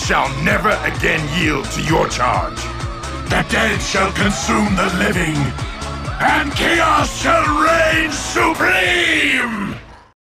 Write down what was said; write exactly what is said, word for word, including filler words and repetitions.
shall never again yield to your charge. The dead shall consume the living, and chaos shall reign supreme!